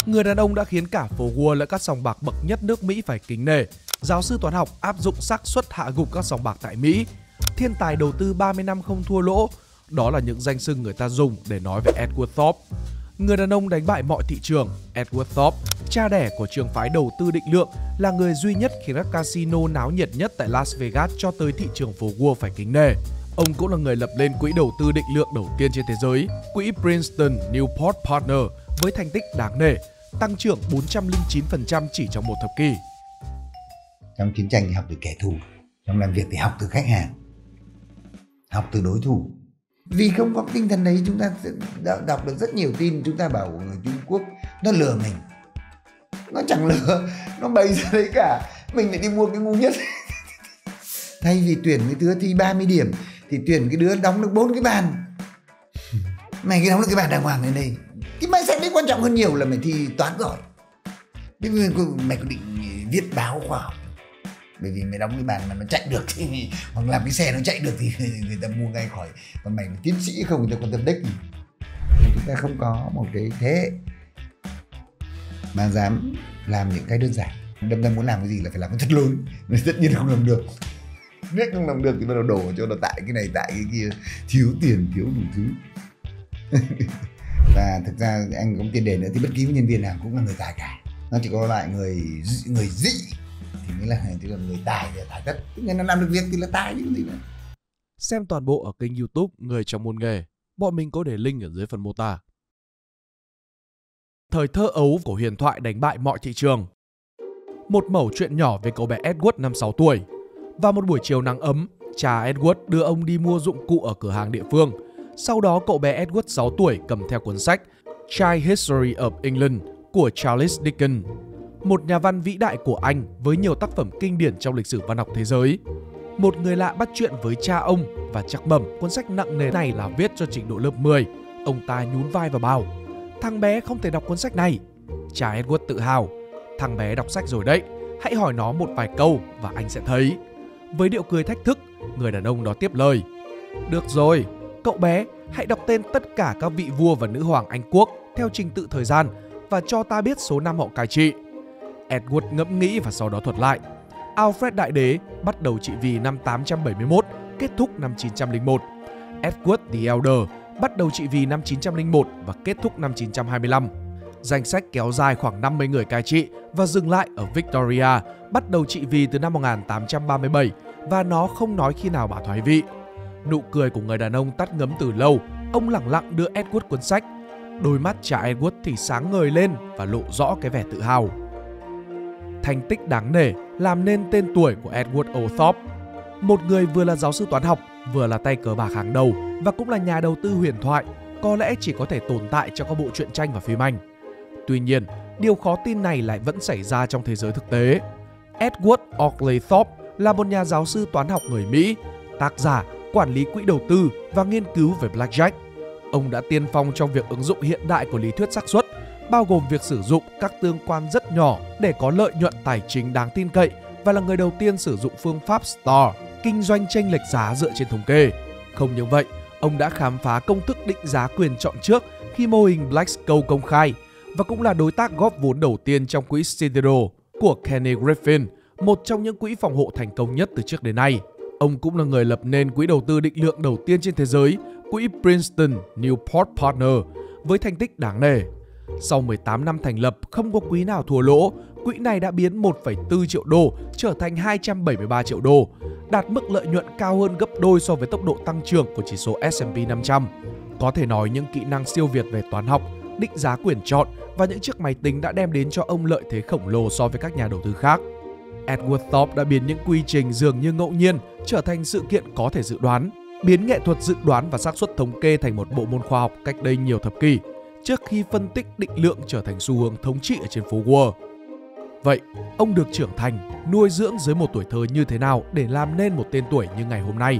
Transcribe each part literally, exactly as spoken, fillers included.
Người đàn ông đã khiến cả phố Wall lẫn các sòng bạc bậc nhất nước Mỹ phải kính nể. Giáo sư toán học áp dụng xác suất hạ gục các sòng bạc tại Mỹ. Thiên tài đầu tư ba mươi năm không thua lỗ. Đó là những danh xưng người ta dùng để nói về Edward Thorp. Người đàn ông đánh bại mọi thị trường. Edward Thorp, cha đẻ của trường phái đầu tư định lượng, là người duy nhất khiến các casino náo nhiệt nhất tại Las Vegas cho tới thị trường phố Wall phải kính nể. Ông cũng là người lập lên quỹ đầu tư định lượng đầu tiên trên thế giới, quỹ Princeton Newport Partner, với thành tích đáng nể, tăng trưởng bốn trăm lẻ chín phần trăm chỉ trong một thập kỷ. Trong chiến tranh thì học từ kẻ thù, trong làm việc thì học từ khách hàng, học từ đối thủ. Vì không có tinh thần đấy, chúng ta sẽ đọc được rất nhiều tin chúng ta bảo người Trung Quốc nó lừa mình. Nó chẳng lừa, nó bày ra đấy cả. Mình lại đi mua cái ngu nhất. Thay vì tuyển cái đứa thi ba mươi điểm thì tuyển cái đứa đóng được bốn cái bàn. Mày cái đóng được cái bàn đàng hoàng này đây. Cái mindset đấy quan trọng hơn nhiều là mày thi toán giỏi. Mày có định viết báo khoa học, bởi vì mày đóng cái bàn mà nó chạy được thì, hoặc làm cái xe nó chạy được thì người ta mua ngay khỏi. Còn mày tiến sĩ không, người ta quan tâm đếch gì. Chúng ta không có một cái thế mà dám làm những cái đơn giản. Đâm ra muốn làm cái gì là phải làm cái thật lớn. Tất nhiên không làm được. Biết không làm được thì bắt đầu đổ cho nó tại cái này tại cái kia, thiếu tiền thiếu đủ thứ. Và thực ra anh có một tiền đề nữa thì bất kỳ nhân viên nào cũng là người tài cả. Nó chỉ có loại người người dị thì mới là thì là người tài thì là tài tất. Người nào làm được việc thì là tài chứ gì nữa. Xem toàn bộ ở kênh YouTube Người trong môn nghề. Bọn mình có để link ở dưới phần mô tả. Thời thơ ấu của huyền thoại đánh bại mọi thị trường. Một mẩu chuyện nhỏ về cậu bé Edward năm sáu tuổi. Vào một buổi chiều nắng ấm, cha Edward đưa ông đi mua dụng cụ ở cửa hàng địa phương. Sau đó cậu bé Edward sáu tuổi cầm theo cuốn sách Child History of England của Charles Dickens, một nhà văn vĩ đại của Anh với nhiều tác phẩm kinh điển trong lịch sử văn học thế giới. Một người lạ bắt chuyện với cha ông và chắc mẩm cuốn sách nặng nề này là viết cho trình độ lớp mười. Ông ta nhún vai và bảo: "Thằng bé không thể đọc cuốn sách này." Cha Edward tự hào: "Thằng bé đọc sách rồi đấy, hãy hỏi nó một vài câu và anh sẽ thấy." Với điệu cười thách thức, người đàn ông đó tiếp lời: "Được rồi, cậu bé, hãy đọc tên tất cả các vị vua và nữ hoàng Anh quốc theo trình tự thời gian và cho ta biết số năm họ cai trị." Edward ngẫm nghĩ và sau đó thuật lại. Alfred Đại Đế bắt đầu trị vì năm tám trăm bảy mươi mốt, kết thúc năm chín trăm lẻ một. Edward the Elder bắt đầu trị vì năm chín trăm lẻ một và kết thúc năm chín trăm hai mươi lăm. Danh sách kéo dài khoảng năm mươi người cai trị và dừng lại ở Victoria, bắt đầu trị vì từ năm một nghìn tám trăm ba mươi bảy và nó không nói khi nào bà thoái vị. Nụ cười của người đàn ông tắt ngấm từ lâu. Ông lẳng lặng đưa Edward cuốn sách. Đôi mắt cha Edward thì sáng ngời lên và lộ rõ cái vẻ tự hào. Thành tích đáng nể làm nên tên tuổi của Edward O. Thorp, một người vừa là giáo sư toán học, vừa là tay cờ bạc hàng đầu và cũng là nhà đầu tư huyền thoại, có lẽ chỉ có thể tồn tại trong các bộ truyện tranh và phim Anh. Tuy nhiên, điều khó tin này lại vẫn xảy ra trong thế giới thực tế. Edward Oakley Thorp là một nhà giáo sư toán học người Mỹ, tác giả, quản lý quỹ đầu tư và nghiên cứu về blackjack. Ông đã tiên phong trong việc ứng dụng hiện đại của lý thuyết xác suất, bao gồm việc sử dụng các tương quan rất nhỏ để có lợi nhuận tài chính đáng tin cậy và là người đầu tiên sử dụng phương pháp Star, kinh doanh chênh lệch giá dựa trên thống kê. Không những vậy, ông đã khám phá công thức định giá quyền chọn trước khi mô hình Black-Scholes công khai và cũng là đối tác góp vốn đầu tiên trong quỹ Citadel của Kenny Griffin, một trong những quỹ phòng hộ thành công nhất từ trước đến nay. Ông cũng là người lập nên quỹ đầu tư định lượng đầu tiên trên thế giới, quỹ Princeton Newport Partner, với thành tích đáng nể. Sau mười tám năm thành lập, không có quý nào thua lỗ, quỹ này đã biến một phẩy bốn triệu đô trở thành hai trăm bảy mươi ba triệu đô, đạt mức lợi nhuận cao hơn gấp đôi so với tốc độ tăng trưởng của chỉ số S and P năm trăm. Có thể nói những kỹ năng siêu việt về toán học, định giá quyền chọn và những chiếc máy tính đã đem đến cho ông lợi thế khổng lồ so với các nhà đầu tư khác. Edward Thorp đã biến những quy trình dường như ngẫu nhiên trở thành sự kiện có thể dự đoán, biến nghệ thuật dự đoán và xác suất thống kê thành một bộ môn khoa học cách đây nhiều thập kỷ, trước khi phân tích định lượng trở thành xu hướng thống trị ở trên phố Wall. Vậy, ông được trưởng thành, nuôi dưỡng dưới một tuổi thơ như thế nào để làm nên một tên tuổi như ngày hôm nay?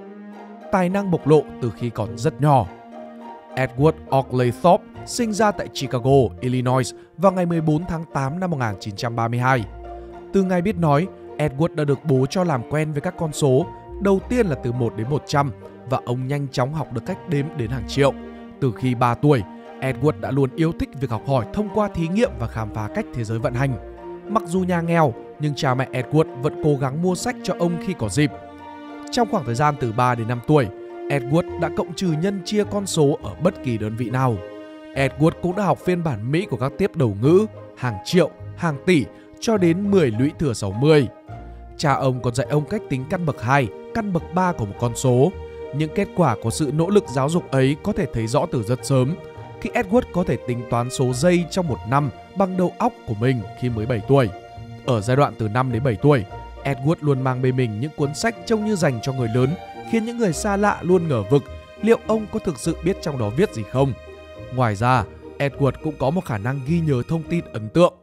Tài năng bộc lộ từ khi còn rất nhỏ. Edward Oakley Thorp sinh ra tại Chicago, Illinois vào ngày mười bốn tháng tám năm một nghìn chín trăm ba mươi hai. Từ ngày biết nói, Edward đã được bố cho làm quen với các con số, đầu tiên là từ một đến một trăm, và ông nhanh chóng học được cách đếm đến hàng triệu. Từ khi ba tuổi, Edward đã luôn yêu thích việc học hỏi thông qua thí nghiệm và khám phá cách thế giới vận hành. Mặc dù nhà nghèo, nhưng cha mẹ Edward vẫn cố gắng mua sách cho ông khi có dịp. Trong khoảng thời gian từ ba đến năm tuổi, Edward đã cộng trừ nhân chia con số ở bất kỳ đơn vị nào. Edward cũng đã học phiên bản Mỹ của các tiếp đầu ngữ, hàng triệu, hàng tỷ cho đến mười lũy thừa sáu mươi. Cha ông còn dạy ông cách tính căn bậc hai, căn bậc ba của một con số. Những kết quả của sự nỗ lực giáo dục ấy có thể thấy rõ từ rất sớm, khi Edward có thể tính toán số giây trong một năm bằng đầu óc của mình khi mới bảy tuổi. Ở giai đoạn từ năm đến bảy tuổi, Edward luôn mang bên mình những cuốn sách trông như dành cho người lớn, khiến những người xa lạ luôn ngờ vực liệu ông có thực sự biết trong đó viết gì không. Ngoài ra, Edward cũng có một khả năng ghi nhớ thông tin ấn tượng.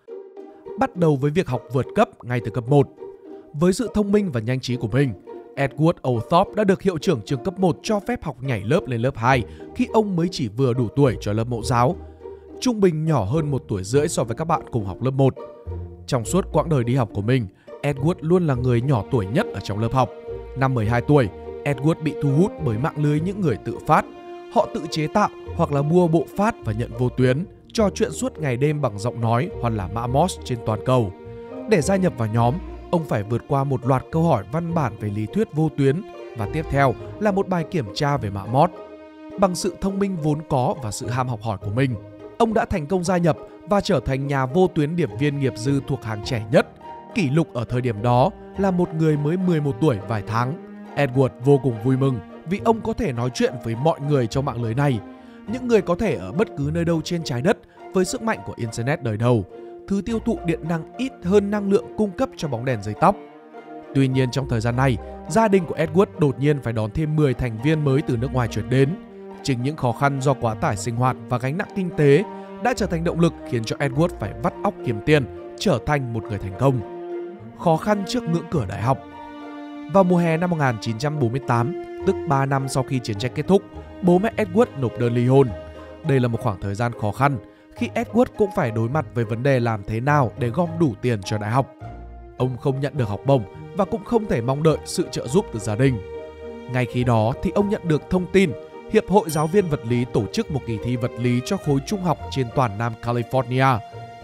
Bắt đầu với việc học vượt cấp ngay từ cấp một. Với sự thông minh và nhanh trí của mình, Edward Othorpe đã được hiệu trưởng trường cấp một cho phép học nhảy lớp lên lớp hai khi ông mới chỉ vừa đủ tuổi cho lớp mẫu giáo, trung bình nhỏ hơn một tuổi rưỡi so với các bạn cùng học lớp một. Trong suốt quãng đời đi học của mình, Edward luôn là người nhỏ tuổi nhất ở trong lớp học. Năm mười hai tuổi, Edward bị thu hút bởi mạng lưới những người tự phát. Họ tự chế tạo hoặc là mua bộ phát và nhận vô tuyến, trò chuyện suốt ngày đêm bằng giọng nói hoặc là mã Morse trên toàn cầu. Để gia nhập vào nhóm, ông phải vượt qua một loạt câu hỏi văn bản về lý thuyết vô tuyến và tiếp theo là một bài kiểm tra về mã Morse. Bằng sự thông minh vốn có và sự ham học hỏi của mình, ông đã thành công gia nhập và trở thành nhà vô tuyến điệp viên nghiệp dư thuộc hàng trẻ nhất. Kỷ lục ở thời điểm đó là một người mới mười một tuổi vài tháng. Edward vô cùng vui mừng vì ông có thể nói chuyện với mọi người trong mạng lưới này, những người có thể ở bất cứ nơi đâu trên trái đất với sức mạnh của Internet đời đầu, thứ tiêu thụ điện năng ít hơn năng lượng cung cấp cho bóng đèn dây tóc. Tuy nhiên trong thời gian này, gia đình của Edward đột nhiên phải đón thêm mười thành viên mới từ nước ngoài chuyển đến. Chính những khó khăn do quá tải sinh hoạt và gánh nặng kinh tế đã trở thành động lực khiến cho Edward phải vắt óc kiếm tiền, trở thành một người thành công. Khó khăn trước ngưỡng cửa đại học. Vào mùa hè năm một nghìn chín trăm bốn mươi tám, tức ba năm sau khi chiến tranh kết thúc, bố mẹ Edward nộp đơn ly hôn. Đây là một khoảng thời gian khó khăn khi Edward cũng phải đối mặt với vấn đề làm thế nào để gom đủ tiền cho đại học. Ông không nhận được học bổng và cũng không thể mong đợi sự trợ giúp từ gia đình. Ngay khi đó thì ông nhận được thông tin Hiệp hội Giáo viên Vật lý tổ chức một kỳ thi vật lý cho khối trung học trên toàn Nam California.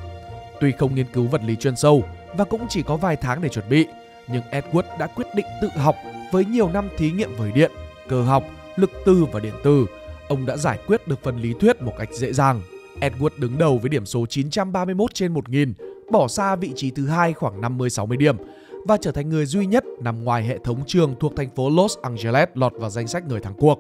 Tuy không nghiên cứu vật lý chuyên sâu và cũng chỉ có vài tháng để chuẩn bị, nhưng Edward đã quyết định tự học với nhiều năm thí nghiệm với điện, cơ học, lực từ và điện từ. Ông đã giải quyết được phần lý thuyết một cách dễ dàng. Edward đứng đầu với điểm số chín trăm ba mươi mốt trên một nghìn, bỏ xa vị trí thứ hai khoảng năm mươi sáu mươi điểm và trở thành người duy nhất nằm ngoài hệ thống trường thuộc thành phố Los Angeles lọt vào danh sách người thắng cuộc.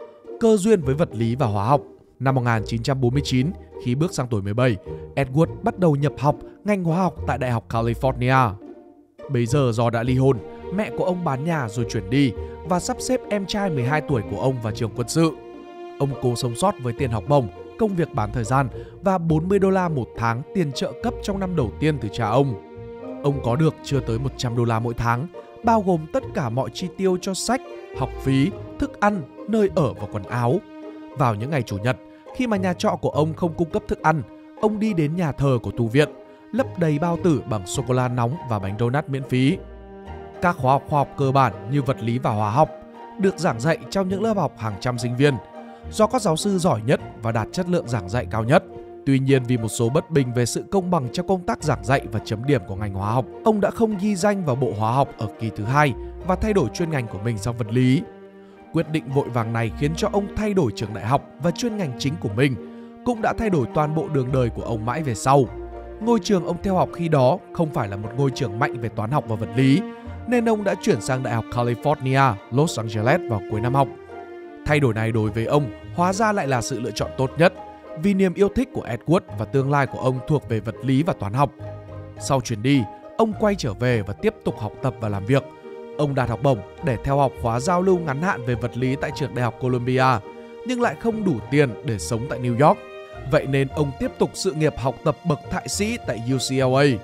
Cơ duyên với vật lý và hóa học. Năm một nghìn chín trăm bốn mươi chín, khi bước sang tuổi mười bảy, Edward bắt đầu nhập học ngành hóa học tại Đại học California. Bấy giờ do đã ly hôn, mẹ của ông bán nhà rồi chuyển đi và sắp xếp em trai mười hai tuổi của ông vào trường quân sự. Ông cố sống sót với tiền học bổng, công việc bán thời gian và bốn mươi đô la một tháng tiền trợ cấp trong năm đầu tiên từ cha ông. Ông có được chưa tới một trăm đô la mỗi tháng, bao gồm tất cả mọi chi tiêu cho sách, học phí, thức ăn, nơi ở và quần áo. Vào những ngày chủ nhật, khi mà nhà trọ của ông không cung cấp thức ăn, ông đi đến nhà thờ của tu viện, lấp đầy bao tử bằng sô-cô-la nóng và bánh donut miễn phí. Các khóa học khoa học cơ bản như vật lý và hóa học được giảng dạy trong những lớp học hàng trăm sinh viên, do các giáo sư giỏi nhất và đạt chất lượng giảng dạy cao nhất. Tuy nhiên vì một số bất bình về sự công bằng trong công tác giảng dạy và chấm điểm của ngành hóa học, ông đã không ghi danh vào bộ hóa học ở kỳ thứ hai và thay đổi chuyên ngành của mình sang vật lý. Quyết định vội vàng này khiến cho ông thay đổi trường đại học và chuyên ngành chính của mình, cũng đã thay đổi toàn bộ đường đời của ông mãi về sau. Ngôi trường ông theo học khi đó không phải là một ngôi trường mạnh về toán học và vật lý, nên ông đã chuyển sang Đại học California, Los Angeles vào cuối năm học. Thay đổi này đối với ông hóa ra lại là sự lựa chọn tốt nhất, vì niềm yêu thích của Edward và tương lai của ông thuộc về vật lý và toán học. Sau chuyến đi, ông quay trở về và tiếp tục học tập và làm việc. Ông đạt học bổng để theo học khóa giao lưu ngắn hạn về vật lý tại trường Đại học Columbia, nhưng lại không đủ tiền để sống tại New York. Vậy nên ông tiếp tục sự nghiệp học tập bậc thạc sĩ tại U C L A.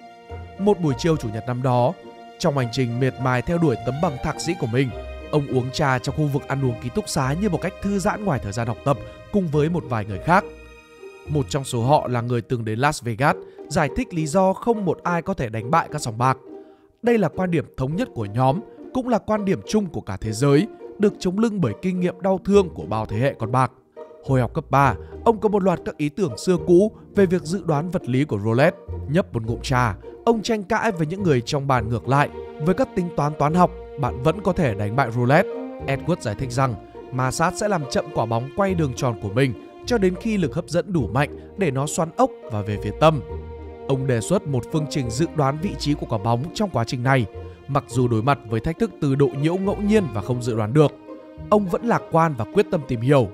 Một buổi chiều chủ nhật năm đó, trong hành trình miệt mài theo đuổi tấm bằng thạc sĩ của mình, ông uống trà trong khu vực ăn uống ký túc xá như một cách thư giãn ngoài thời gian học tập cùng với một vài người khác. Một trong số họ là người từng đến Las Vegas, giải thích lý do không một ai có thể đánh bại các sòng bạc. Đây là quan điểm thống nhất của nhóm, cũng là quan điểm chung của cả thế giới, được chống lưng bởi kinh nghiệm đau thương của bao thế hệ con bạc. Hồi học cấp ba, ông có một loạt các ý tưởng xưa cũ về việc dự đoán vật lý của roulette. Nhấp một ngụm trà, ông tranh cãi với những người trong bàn ngược lại. Với các tính toán toán học, bạn vẫn có thể đánh bại roulette. Edward giải thích rằng ma sát sẽ làm chậm quả bóng quay đường tròn của mình cho đến khi lực hấp dẫn đủ mạnh để nó xoắn ốc và về phía tâm. Ông đề xuất một phương trình dự đoán vị trí của quả bóng trong quá trình này. Mặc dù đối mặt với thách thức từ độ nhiễu ngẫu nhiên và không dự đoán được, ông vẫn lạc quan và quyết tâm tìm hiểu.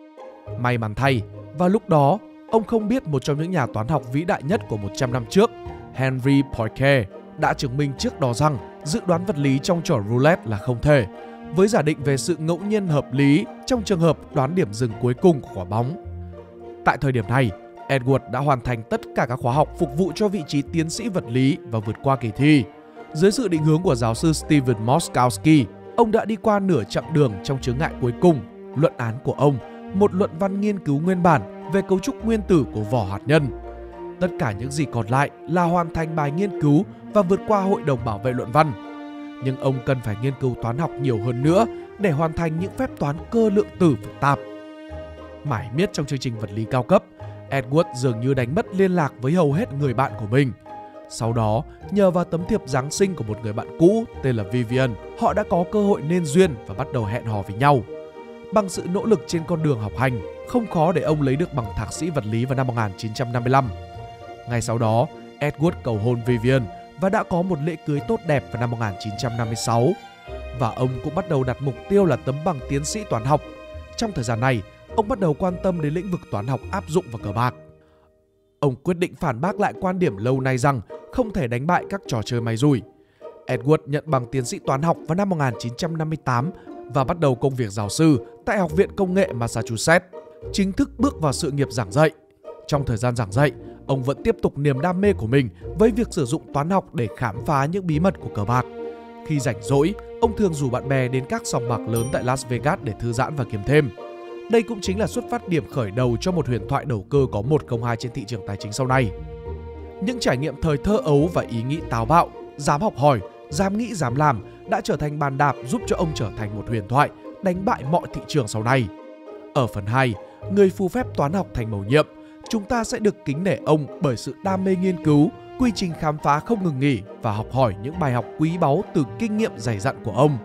May mắn thay, vào lúc đó, ông không biết một trong những nhà toán học vĩ đại nhất của một trăm năm trước, Henry Poincaré, đã chứng minh trước đó rằng dự đoán vật lý trong trò roulette là không thể, với giả định về sự ngẫu nhiên hợp lý trong trường hợp đoán điểm dừng cuối cùng của quả bóng. Tại thời điểm này, Edward đã hoàn thành tất cả các khóa học phục vụ cho vị trí tiến sĩ vật lý và vượt qua kỳ thi. Dưới sự định hướng của giáo sư Steven Moskowski, ông đã đi qua nửa chặng đường trong chướng ngại cuối cùng, luận án của ông, một luận văn nghiên cứu nguyên bản về cấu trúc nguyên tử của vỏ hạt nhân. Tất cả những gì còn lại là hoàn thành bài nghiên cứu và vượt qua hội đồng bảo vệ luận văn. Nhưng ông cần phải nghiên cứu toán học nhiều hơn nữa để hoàn thành những phép toán cơ lượng tử phức tạp. Mải miết trong chương trình vật lý cao cấp, Edward dường như đánh mất liên lạc với hầu hết người bạn của mình. Sau đó, nhờ vào tấm thiệp Giáng sinh của một người bạn cũ tên là Vivian, họ đã có cơ hội nên duyên và bắt đầu hẹn hò với nhau. Bằng sự nỗ lực trên con đường học hành, không khó để ông lấy được bằng thạc sĩ vật lý vào năm một nghìn chín trăm năm mươi lăm. Ngay sau đó, Edward cầu hôn Vivian và đã có một lễ cưới tốt đẹp vào năm một nghìn chín trăm năm mươi sáu. Và ông cũng bắt đầu đặt mục tiêu là tấm bằng tiến sĩ toán học. Trong thời gian này, ông bắt đầu quan tâm đến lĩnh vực toán học áp dụng vào cờ bạc. Ông quyết định phản bác lại quan điểm lâu nay rằng không thể đánh bại các trò chơi may rủi. Edward nhận bằng tiến sĩ toán học vào năm một nghìn chín trăm năm mươi tám và bắt đầu công việc giáo sư tại Học viện Công nghệ Massachusetts, chính thức bước vào sự nghiệp giảng dạy. Trong thời gian giảng dạy, ông vẫn tiếp tục niềm đam mê của mình với việc sử dụng toán học để khám phá những bí mật của cờ bạc. Khi rảnh rỗi, ông thường rủ bạn bè đến các sòng bạc lớn tại Las Vegas để thư giãn và kiếm thêm. Đây cũng chính là xuất phát điểm khởi đầu cho một huyền thoại đầu cơ có một không hai trên thị trường tài chính sau này. Những trải nghiệm thời thơ ấu và ý nghĩ táo bạo, dám học hỏi, dám nghĩ dám làm đã trở thành bàn đạp giúp cho ông trở thành một huyền thoại, đánh bại mọi thị trường sau này. Ở phần hai, người phù phép toán học thành mầu nhiệm, chúng ta sẽ được kính nể ông bởi sự đam mê nghiên cứu, quy trình khám phá không ngừng nghỉ và học hỏi những bài học quý báu từ kinh nghiệm dày dặn của ông.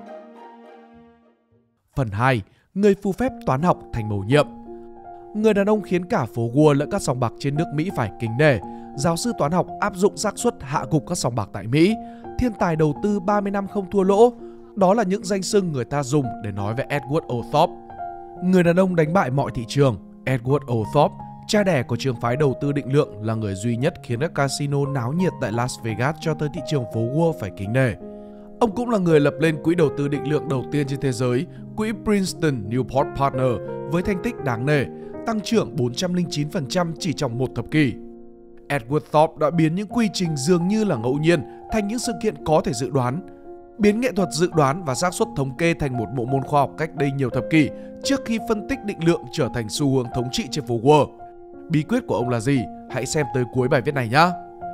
Phần hai, người phù phép toán học thành mầu nhiệm. Người đàn ông khiến cả phố Wall lẫn các sòng bạc trên nước Mỹ phải kính nể, giáo sư toán học áp dụng xác suất hạ gục các sòng bạc tại Mỹ, thiên tài đầu tư ba mươi năm không thua lỗ. Đó là những danh xưng người ta dùng để nói về Edward O. Thorp. Người đàn ông đánh bại mọi thị trường, Edward O. Thorp, cha đẻ của trường phái đầu tư định lượng, là người duy nhất khiến các casino náo nhiệt tại Las Vegas cho tới thị trường phố Wall phải kính nể. Ông cũng là người lập lên quỹ đầu tư định lượng đầu tiên trên thế giới, quỹ Princeton Newport Partner, với thành tích đáng nể, tăng trưởng bốn trăm lẻ chín phần trăm chỉ trong một thập kỷ. Edward Thorp đã biến những quy trình dường như là ngẫu nhiên thành những sự kiện có thể dự đoán, biến nghệ thuật dự đoán và xác suất thống kê thành một bộ môn khoa học cách đây nhiều thập kỷ, trước khi phân tích định lượng trở thành xu hướng thống trị trên phố Wall. Bí quyết của ông là gì? Hãy xem tới cuối bài viết này nhé.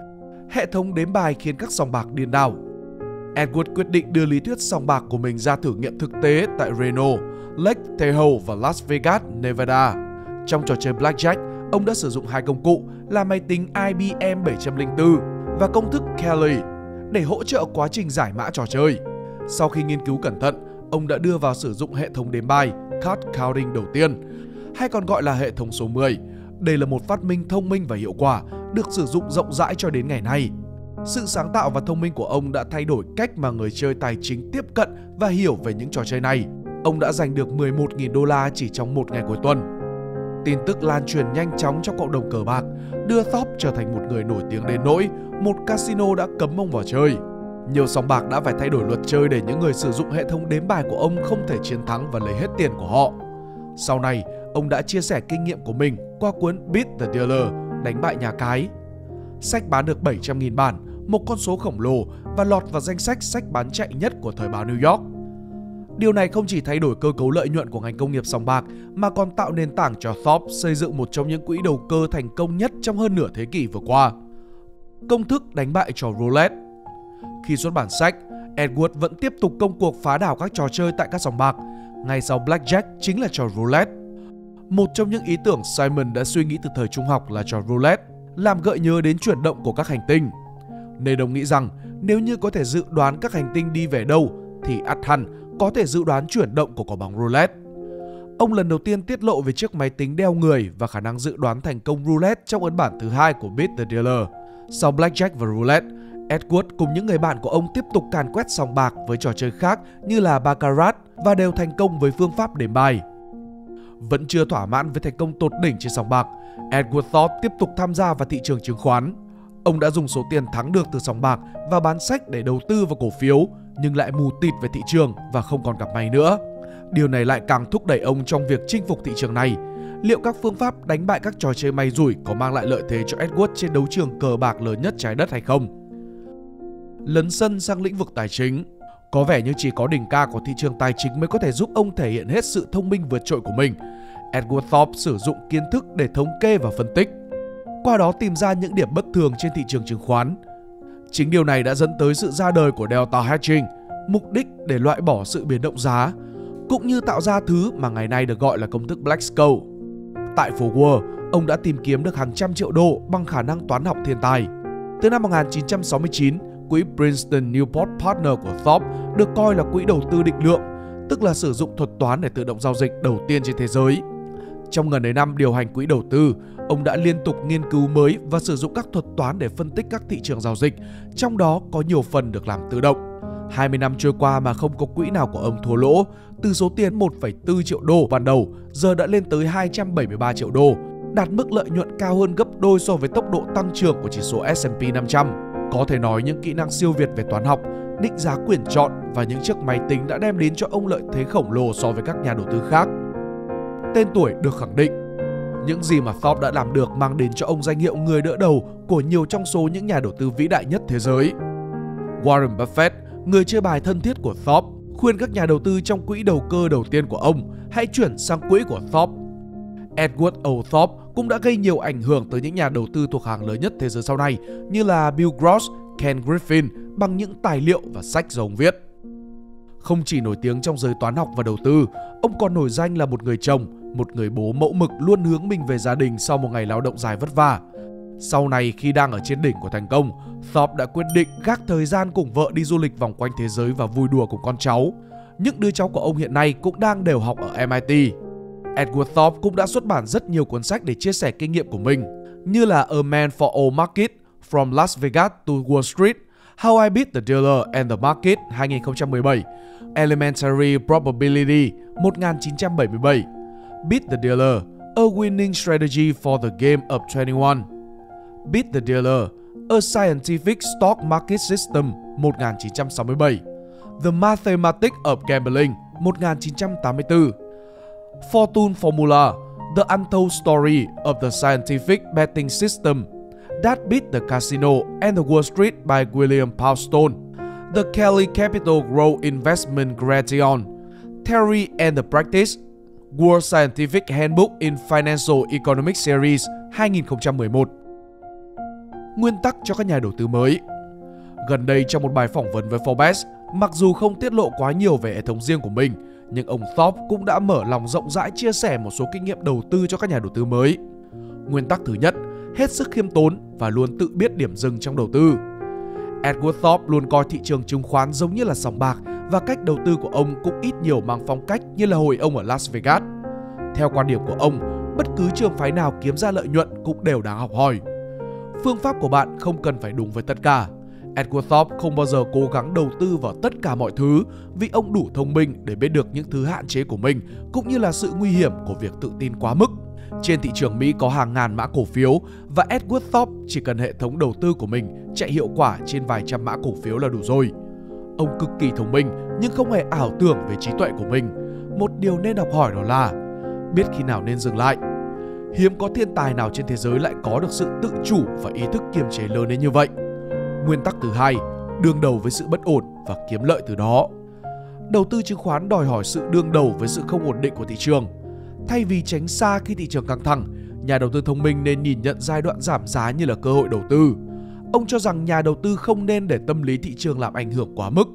Hệ thống đếm bài khiến các sòng bạc điên đảo. Edward quyết định đưa lý thuyết sòng bạc của mình ra thử nghiệm thực tế tại Reno, Lake Tahoe và Las Vegas, Nevada. Trong trò chơi Blackjack, ông đã sử dụng hai công cụ là máy tính I B M bảy không không bốn và công thức Kelly để hỗ trợ quá trình giải mã trò chơi. Sau khi nghiên cứu cẩn thận, ông đã đưa vào sử dụng hệ thống đếm bài card counting đầu tiên, hay còn gọi là hệ thống số mười. Đây là một phát minh thông minh và hiệu quả, được sử dụng rộng rãi cho đến ngày nay. Sự sáng tạo và thông minh của ông đã thay đổi cách mà người chơi tài chính tiếp cận và hiểu về những trò chơi này. Ông đã giành được mười một nghìn đô la chỉ trong một ngày cuối tuần. Tin tức lan truyền nhanh chóng trong cộng đồng cờ bạc, đưa Thorp trở thành một người nổi tiếng đến nỗi một casino đã cấm ông vào chơi. Nhiều sòng bạc đã phải thay đổi luật chơi để những người sử dụng hệ thống đếm bài của ông không thể chiến thắng và lấy hết tiền của họ. Sau này, ông đã chia sẻ kinh nghiệm của mình qua cuốn Beat the Dealer, đánh bại nhà cái. Sách bán được bảy trăm nghìn bản, một con số khổng lồ, và lọt vào danh sách sách bán chạy nhất của thời báo New York. Điều này không chỉ thay đổi cơ cấu lợi nhuận của ngành công nghiệp sòng bạc mà còn tạo nền tảng cho Thorp xây dựng một trong những quỹ đầu cơ thành công nhất trong hơn nửa thế kỷ vừa qua. Công thức đánh bại trò roulette. Khi xuất bản sách, Edward vẫn tiếp tục công cuộc phá đảo các trò chơi tại các sòng bạc. Ngay sau Blackjack chính là trò roulette. Một trong những ý tưởng Simon đã suy nghĩ từ thời trung học là trò roulette, làm gợi nhớ đến chuyển động của các hành tinh. Nên ông nghĩ rằng nếu như có thể dự đoán các hành tinh đi về đâu thì ắt hẳn có thể dự đoán chuyển động của quả bóng roulette. Ông lần đầu tiên tiết lộ về chiếc máy tính đeo người và khả năng dự đoán thành công roulette trong ấn bản thứ hai của Beat the Dealer. Sau Blackjack và roulette, Edward cùng những người bạn của ông tiếp tục càn quét sòng bạc với trò chơi khác như là baccarat và đều thành công với phương pháp đếm bài. Vẫn chưa thỏa mãn với thành công tột đỉnh trên sòng bạc, Edward Thorp tiếp tục tham gia vào thị trường chứng khoán. Ông đã dùng số tiền thắng được từ sòng bạc và bán sách để đầu tư vào cổ phiếu, nhưng lại mù tịt về thị trường và không còn gặp may nữa. Điều này lại càng thúc đẩy ông trong việc chinh phục thị trường này. Liệu các phương pháp đánh bại các trò chơi may rủi có mang lại lợi thế cho Edward trên đấu trường cờ bạc lớn nhất trái đất hay không? Lấn sân sang lĩnh vực tài chính. Có vẻ như chỉ có đỉnh cao của thị trường tài chính mới có thể giúp ông thể hiện hết sự thông minh vượt trội của mình. Edward Thorp sử dụng kiến thức để thống kê và phân tích, qua đó tìm ra những điểm bất thường trên thị trường chứng khoán. Chính điều này đã dẫn tới sự ra đời của Delta Hedging, mục đích để loại bỏ sự biến động giá, cũng như tạo ra thứ mà ngày nay được gọi là công thức Black-Scholes. Tại phố Wall, ông đã tìm kiếm được hàng trăm triệu đô bằng khả năng toán học thiên tài. Từ năm một nghìn chín trăm sáu mươi chín, quỹ Princeton Newport Partner của Thorp được coi là quỹ đầu tư định lượng, tức là sử dụng thuật toán để tự động giao dịch đầu tiên trên thế giới. Trong gần ấy năm điều hành quỹ đầu tư, ông đã liên tục nghiên cứu mới và sử dụng các thuật toán để phân tích các thị trường giao dịch, trong đó có nhiều phần được làm tự động. hai mươi năm trôi qua mà không có quỹ nào của ông thua lỗ, từ số tiền một phẩy bốn triệu đô ban đầu giờ đã lên tới hai trăm bảy mươi ba triệu đô, đạt mức lợi nhuận cao hơn gấp đôi so với tốc độ tăng trưởng của chỉ số S and P năm trăm. Có thể nói những kỹ năng siêu việt về toán học, định giá quyền chọn và những chiếc máy tính đã đem đến cho ông lợi thế khổng lồ so với các nhà đầu tư khác. Tên tuổi được khẳng định. Những gì mà Thorp đã làm được mang đến cho ông danh hiệu người đỡ đầu của nhiều trong số những nhà đầu tư vĩ đại nhất thế giới. Warren Buffett, người chơi bài thân thiết của Thorp, khuyên các nhà đầu tư trong quỹ đầu cơ đầu tiên của ông hãy chuyển sang quỹ của Thorp. Edward O. Thorp cũng đã gây nhiều ảnh hưởng tới những nhà đầu tư thuộc hàng lớn nhất thế giới sau này như là Bill Gross, Ken Griffin bằng những tài liệu và sách do ông viết. Không chỉ nổi tiếng trong giới toán học và đầu tư, ông còn nổi danh là một người chồng, một người bố mẫu mực luôn hướng mình về gia đình sau một ngày lao động dài vất vả. Sau này khi đang ở trên đỉnh của thành công, Thorp đã quyết định gác thời gian cùng vợ đi du lịch vòng quanh thế giới và vui đùa cùng con cháu. Những đứa cháu của ông hiện nay cũng đang đều học ở M I T. Edward Thorp cũng đã xuất bản rất nhiều cuốn sách để chia sẻ kinh nghiệm của mình, như là A Man for All Market, From Las Vegas to Wall Street, How I Beat the Dealer and the Market hai nghìn không trăm mười bảy, Elementary Probability một nghìn chín trăm bảy mươi bảy, Beat the Dealer, A Winning Strategy for the Game of hai mươi mốt, Beat the Dealer, A Scientific Stock Market System một nghìn chín trăm sáu mươi bảy, The Mathematics of Gambling một nghìn chín trăm tám mươi tư, Fortune Formula, The Untold Story of the Scientific Betting System That Beat the Casino and the Wall Street by William Poundstone, The Kelly Capital Growth Investment Gradation, Theory and the Practice, World Scientific Handbook in Financial Economics Series hai nghìn không trăm mười một. Nguyên tắc cho các nhà đầu tư mới. Gần đây trong một bài phỏng vấn với Forbes, mặc dù không tiết lộ quá nhiều về hệ thống riêng của mình, nhưng ông Thorp cũng đã mở lòng rộng rãi chia sẻ một số kinh nghiệm đầu tư cho các nhà đầu tư mới. Nguyên tắc thứ nhất, hết sức khiêm tốn và luôn tự biết điểm dừng trong đầu tư. Edward Thorp luôn coi thị trường chứng khoán giống như là sòng bạc và cách đầu tư của ông cũng ít nhiều mang phong cách như là hồi ông ở Las Vegas. Theo quan điểm của ông, bất cứ trường phái nào kiếm ra lợi nhuận cũng đều đáng học hỏi. Phương pháp của bạn không cần phải đúng với tất cả. Edward Thorp không bao giờ cố gắng đầu tư vào tất cả mọi thứ vì ông đủ thông minh để biết được những thứ hạn chế của mình cũng như là sự nguy hiểm của việc tự tin quá mức. Trên thị trường Mỹ có hàng ngàn mã cổ phiếu và Edward Thorp chỉ cần hệ thống đầu tư của mình chạy hiệu quả trên vài trăm mã cổ phiếu là đủ rồi. Ông cực kỳ thông minh nhưng không hề ảo tưởng về trí tuệ của mình. Một điều nên học hỏi đó là biết khi nào nên dừng lại. Hiếm có thiên tài nào trên thế giới lại có được sự tự chủ và ý thức kiềm chế lớn đến như vậy. Nguyên tắc thứ hai, đương đầu với sự bất ổn và kiếm lợi từ đó. Đầu tư chứng khoán đòi hỏi sự đương đầu với sự không ổn định của thị trường. Thay vì tránh xa khi thị trường căng thẳng, nhà đầu tư thông minh nên nhìn nhận giai đoạn giảm giá như là cơ hội đầu tư. Ông cho rằng nhà đầu tư không nên để tâm lý thị trường làm ảnh hưởng quá mức.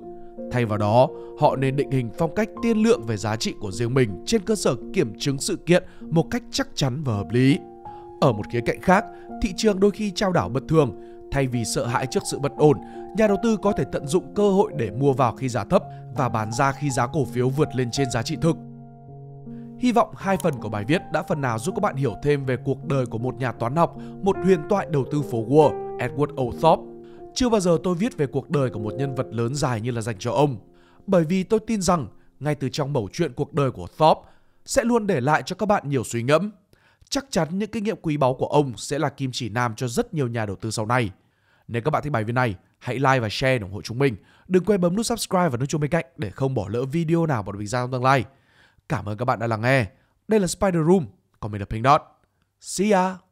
Thay vào đó, họ nên định hình phong cách tiên lượng về giá trị của riêng mình trên cơ sở kiểm chứng sự kiện một cách chắc chắn và hợp lý. Ở một khía cạnh khác, thị trường đôi khi chao đảo bất thường. Thay vì sợ hãi trước sự bất ổn, nhà đầu tư có thể tận dụng cơ hội để mua vào khi giá thấp và bán ra khi giá cổ phiếu vượt lên trên giá trị thực. Hy vọng hai phần của bài viết đã phần nào giúp các bạn hiểu thêm về cuộc đời của một nhà toán học, một huyền thoại đầu tư phố Wall, Edward O. Thorp. Chưa bao giờ tôi viết về cuộc đời của một nhân vật lớn dài như là dành cho ông, bởi vì tôi tin rằng ngay từ trong mẩu chuyện cuộc đời của Thorp sẽ luôn để lại cho các bạn nhiều suy ngẫm. Chắc chắn những kinh nghiệm quý báu của ông sẽ là kim chỉ nam cho rất nhiều nhà đầu tư sau này. Nếu các bạn thích bài viết này, hãy like và share để ủng hộ chúng mình. Đừng quên bấm nút subscribe và nút chuông bên cạnh để không bỏ lỡ video nào bọn mình ra trong tương lai. Cảm ơn các bạn đã lắng nghe. Đây là Spider Room, còn mình là Pink Dot. See ya!